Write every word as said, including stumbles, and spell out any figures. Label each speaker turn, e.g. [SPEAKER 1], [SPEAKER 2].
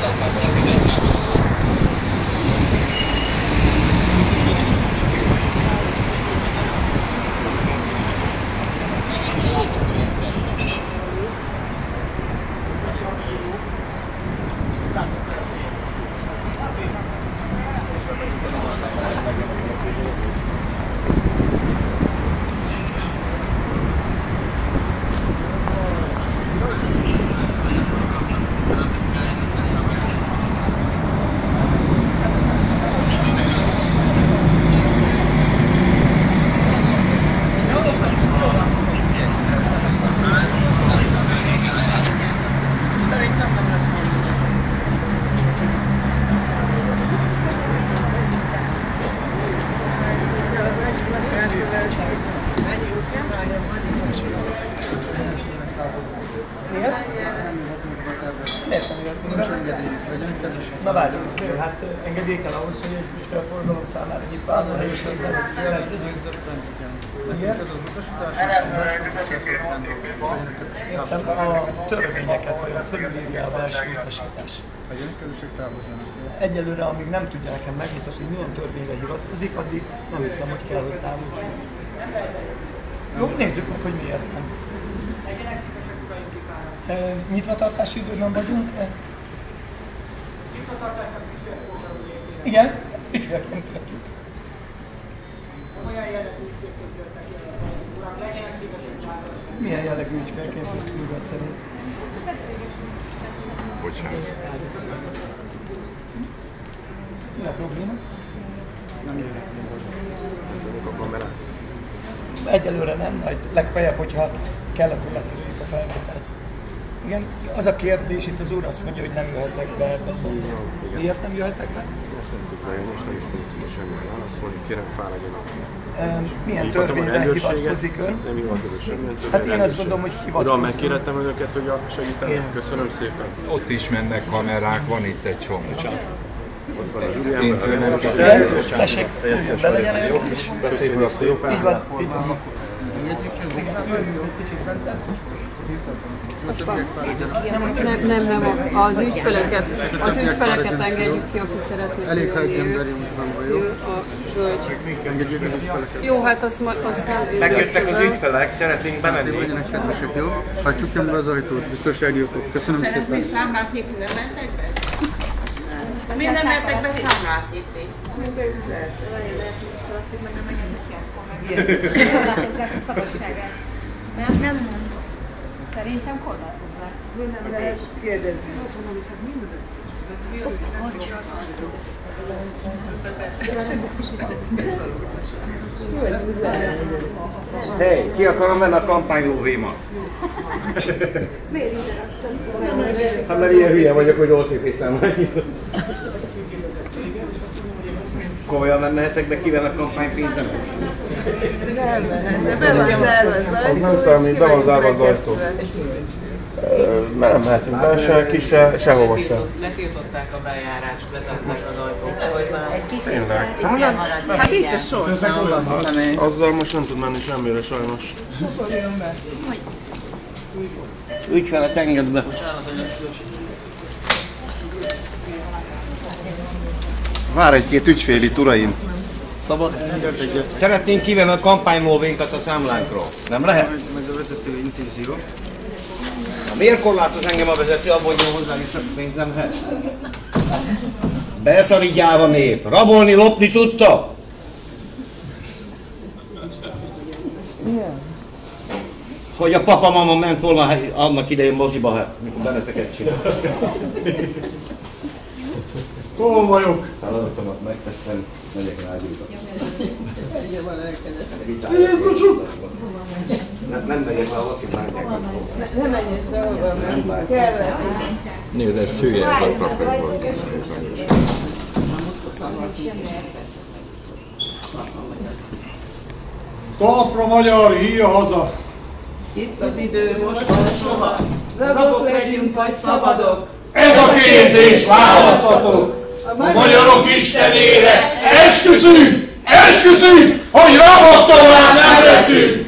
[SPEAKER 1] Na várjunk, hát engedély kell ahhoz, hogy egy ügyfélforgalom számára nyitva az a helyiségben, hogy
[SPEAKER 2] félelőzőkben igen. Nekünk ez az utasítás,
[SPEAKER 1] értem, a törvényeket, vagy a körülírja a belső utasítás.
[SPEAKER 2] Legyenek kedvesek, távozzanak.
[SPEAKER 1] Egyelőre, amíg nem tudja nekem megmutatni, hogy milyen törvényre hivatkozik, addig nem hiszem, hogy kell, hogy távozzon. Jó, nézzük meg, hogy miért nem. Nyitvatartási időben vagyunk? Igen, ügyfélként jöttünk. Milyen jellegű ügyfélként jöttünk be szerint?
[SPEAKER 3] Bocsánat.
[SPEAKER 1] Mi a probléma?
[SPEAKER 2] Nem jövök.
[SPEAKER 3] Kapom bele?
[SPEAKER 1] Egyelőre nem, majd legfeljebb, hogyha kell, akkor letörjük a felvételt. Igen, az a kérdés, itt az úr azt mondja, hogy nem jöhetek be ebbe. Miért nem jöhetek be?
[SPEAKER 3] Most nem tud bejönni, és nem is tudunk semmilyen válaszolni. Kérem, fáradjanak.
[SPEAKER 1] Milyen törvényre hivatkozik ön?
[SPEAKER 3] Nem hivatkozik semmilyen törvényre.
[SPEAKER 1] Hát én azt gondolom, hogy hivatkozik.
[SPEAKER 3] Uram, megkérhettem önöket, hogy segítenek. Köszönöm szépen.
[SPEAKER 4] Ott is mennek kamerák, van itt egy csomó.
[SPEAKER 3] Ott van az úriember.
[SPEAKER 4] Én nem
[SPEAKER 1] kell. Tessék, be legyen el is.
[SPEAKER 3] Beszéljük a szépen.
[SPEAKER 1] Így van, így van.
[SPEAKER 5] Nem, nem, nem, az ügyfeleket, az ügyfeleket engedjük ki, aki szeretne.
[SPEAKER 2] Elég, ha egy ember most van, jó? Engedjék az ügyfeleket.
[SPEAKER 5] Jó, hát azt aztán...
[SPEAKER 6] Megjöttek az ügyfelek, szeretnénk bemenni.
[SPEAKER 2] Legyenek kedvesek, jó? Hagyjuk be az ajtót, biztonsági okok. Köszönöm szépen.
[SPEAKER 7] Szeretnék számlát nyitni, nem mentek be? Miért nem mentek be számlát nyitni?
[SPEAKER 5] Korlátozzák a szabadságát. Nem, nem mondom. Szerintem korlátozzák.
[SPEAKER 7] Nem lehet kérdezni.
[SPEAKER 6] Hey, ki akarom menni a kampánylóvémat?
[SPEAKER 7] Miért ide raktam?
[SPEAKER 6] Hát mert ilyen hülye vagyok, hogy ó té pé számlát nyitott. Komolyan nem mehetek be, kivel a kampánypénzem?
[SPEAKER 7] Nem mehet, de be van zárva az ajtó.
[SPEAKER 3] Nem számít, be van zárva az ajtó. Mert nem mehetünk be, se ki, se, sehova se.
[SPEAKER 8] Letiltották a bejárást, bezárták az ajtót.
[SPEAKER 7] Egy kicsit,
[SPEAKER 3] Tényleg?
[SPEAKER 7] itt kell maradni. Hát itt a sors.
[SPEAKER 3] Azzal most nem tud menni semmire sajnos.
[SPEAKER 7] Hova jön be?
[SPEAKER 6] Ügyfelet engedd be.
[SPEAKER 2] Vár egy-két ügyfél itt, uraim.
[SPEAKER 6] Szabad? Szeretnénk kivenni a kampánylóvénkat a számlánkról. Nem lehet?
[SPEAKER 2] Meg a vezető intézi, jó?
[SPEAKER 6] Miért korlátoz engem a vezető, abban, hogy hozzá is a pénzemhez? Beszarigyál a nép. Rabolni, lopni tudta? Hogy a papa-mama ment volna annak idején moziba, hát, mikor benneteket csinál.
[SPEAKER 2] Hol vagyok?
[SPEAKER 6] Feladatomat megtettem, megyek rágyújtok. Nem, nem megyek le a vacibánják.
[SPEAKER 7] Nem menjél sehova, mert kellett.
[SPEAKER 4] Nézd, ez hülye, ez a kapcsolatban.
[SPEAKER 2] Talpra magyar, híja haza!
[SPEAKER 7] Itt az idő, most van soha. Rabok legyünk vagy szabadok.
[SPEAKER 2] Ez a kérdés választhatok! A magyarok istenére esküszünk! Esküszünk, hogy rabok tovább nem leszünk!